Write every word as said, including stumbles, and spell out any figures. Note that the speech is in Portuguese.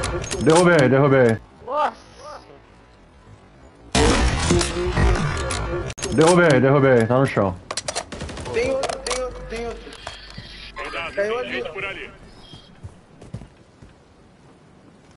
Derrubei, derrubei. Nossa! Derrubei, derrubei. Tá no chão. Tem outro, tem outro, tem outro. Cuidado, Caiu tem ali, gente ó. por ali.